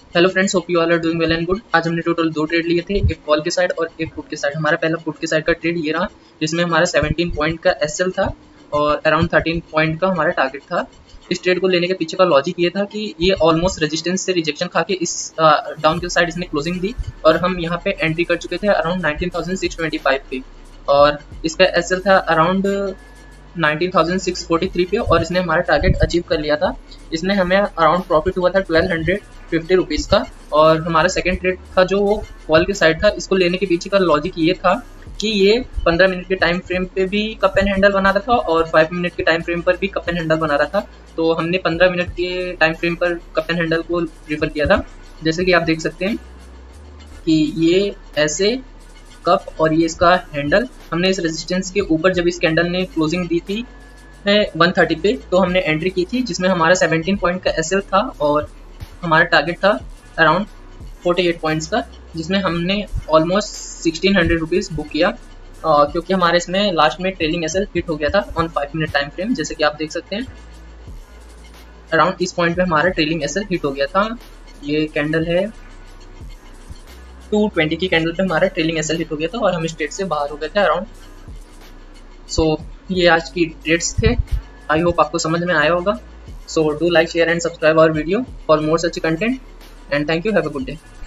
Hello friends, hope you all are doing well and good. आज हमने total 2 trade लिए थे, एक कॉल के साइड और एक पुट के साइड। हमारा पहला पुट के साइड का ट्रेड ये रहा, जिसमें हमारा 17 पॉइंट का एसएल था और अराउंड 13 पॉइंट का हमारा टारगेट था। इस ट्रेड को लेने के पीछे का लॉजिक ये था कि ये ऑलमोस्ट रेजिस्टेंस से रिजेक्शन खा के इस डाउन के साइड इसने क्लोजिंग दी और हम यहाँ पे एंट्री कर चुके थे अराउंड 19,625 पे, और इसका एसएल था अराउंड 19,643 पे और इसने हमारा टारगेट अचीव कर लिया था। इसने हमें अराउंड प्रॉफिट हुआ था 1250 रुपीज़ का। और हमारा सेकंड ट्रेड था जो वो कॉल के साइड था। इसको लेने के पीछे का लॉजिक ये था कि ये 15 मिनट के टाइम फ्रेम पे भी कप एंड हैंडल बना रहा था और 5 मिनट के टाइम फ्रेम पर भी कप एंड हैंडल बना रहा था। तो हमने 15 मिनट के टाइम फ्रेम पर कप एंड हैंडल को प्रीफर किया था। जैसे कि आप देख सकते हैं कि ये ऐसे कप और ये इसका हैंडल, हमने इस रेजिस्टेंस के ऊपर जब इस कैंडल ने क्लोजिंग दी थी 130 पे, तो हमने एंट्री की थी जिसमें हमारा 17 पॉइंट का एसएल था और हमारा टारगेट था अराउंड 48 पॉइंट्स का, जिसमें हमने ऑलमोस्ट 1600 रुपीज़ बुक किया क्योंकि हमारे इसमें लास्ट में ट्रेलिंग एसएल हिट हो गया था ऑन 5 मिनट टाइम फ्रेम। जैसे कि आप देख सकते हैं अराउंड इस पॉइंट पे हमारा ट्रेलिंग एसएल हिट हो गया था। ये कैंडल है 220 की कैंडल पे हमारा ट्रेलिंग एसएल हिट हो गया था और हम इस ट्रेड से बाहर हो गए थे अराउंड। सो ये आज की ट्रेड्स थे। आई होप आपको समझ में आया होगा। So do like, share and subscribe our video for more such content and thank you. Have a good day.